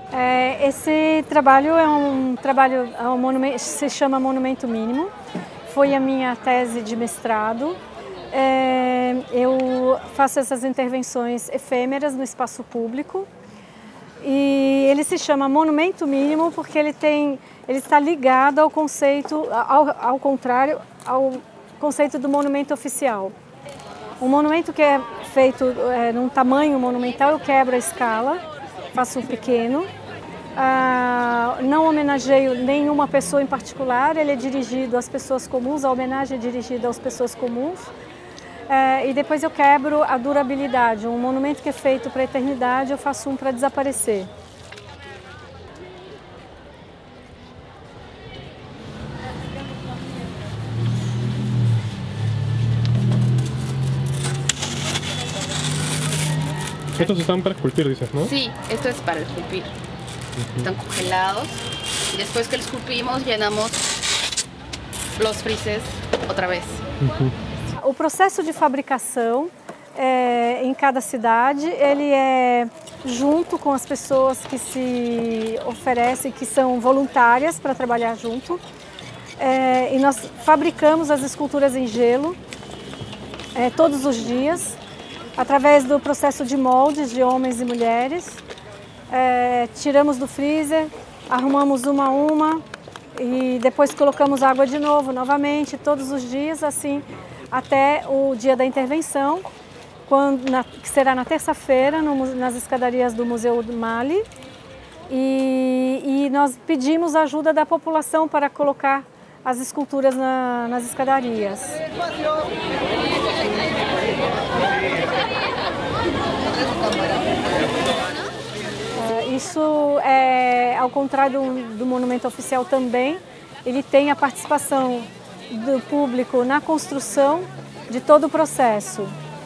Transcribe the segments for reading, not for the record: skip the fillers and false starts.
Esse trabalho se chama Monumento Mínimo. Foi a minha tese de mestrado. Eu faço essas intervenções efêmeras no espaço público e ele se chama Monumento Mínimo porque ele está ligado ao conceito, ao contrário, ao conceito do monumento oficial. Um monumento que é feito num tamanho monumental, eu quebro a escala, faço um pequeno. Não homenageio nenhuma pessoa em particular, ele é dirigido às pessoas comuns, a homenagem é dirigida às pessoas comuns. E depois eu quebro a durabilidade. Um monumento que é feito para a eternidade, eu faço um para desaparecer. Estos están para esculpir, dices, ¿no? Sí, esto es para esculpir. Están congelados. Y después que lo esculpimos, llenamos los frises otra vez. O processo de fabricação em cada cidade, ele é junto com as pessoas que se oferecem, que são voluntárias para trabalhar junto. E nós fabricamos as esculturas em gelo todos os dias, através do processo de moldes de homens e mulheres. Tiramos do freezer, arrumamos uma a uma e depois colocamos água de novo, novamente, todos os dias, assim, até o dia da intervenção, que será na terça-feira, nas escadarias do Museu do Mali. E nós pedimos a ajuda da população para colocar as esculturas nas escadarias. Isso, ao contrário do monumento oficial também, ele tem a participação do público na construção de todo o processo.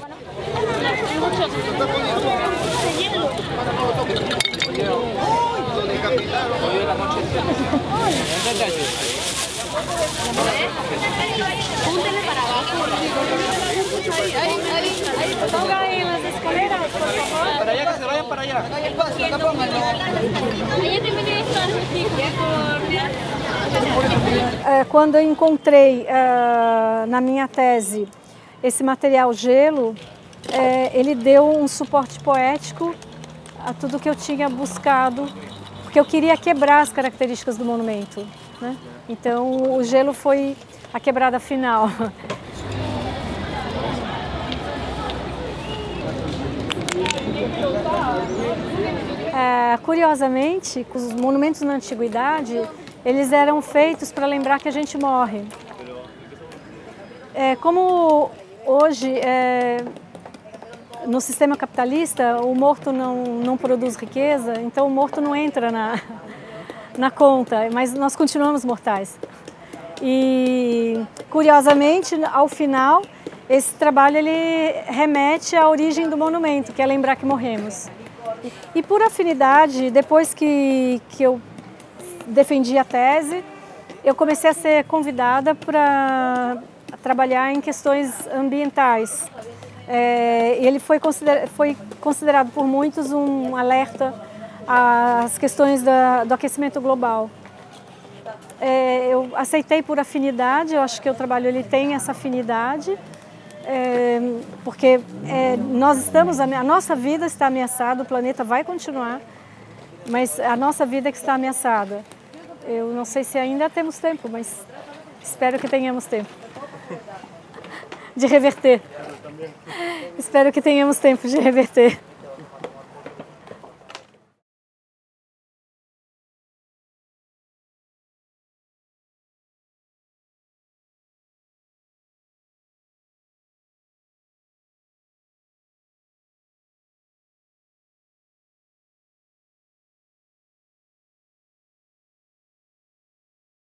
Quando eu encontrei na minha tese esse material gelo, ele deu um suporte poético a tudo que eu tinha buscado, porque eu queria quebrar as características do monumento, né? Então o gelo foi a quebrada final. Curiosamente, os monumentos na antiguidade, eles eram feitos para lembrar que a gente morre. Como hoje, no sistema capitalista, o morto não produz riqueza, então o morto não entra na conta, mas nós continuamos mortais. E, curiosamente, ao final, esse trabalho ele remete à origem do monumento, que é lembrar que morremos. E por afinidade, depois que eu defendi a tese, eu comecei a ser convidada para trabalhar em questões ambientais. Ele foi considerado por muitos um alerta às questões do aquecimento global. Eu aceitei por afinidade, eu acho que o trabalho ele tem essa afinidade, porque a nossa vida está ameaçada, o planeta vai continuar, mas a nossa vida é que está ameaçada. Eu não sei se ainda temos tempo, mas espero que tenhamos tempo de reverter. Espero que tenhamos tempo de reverter.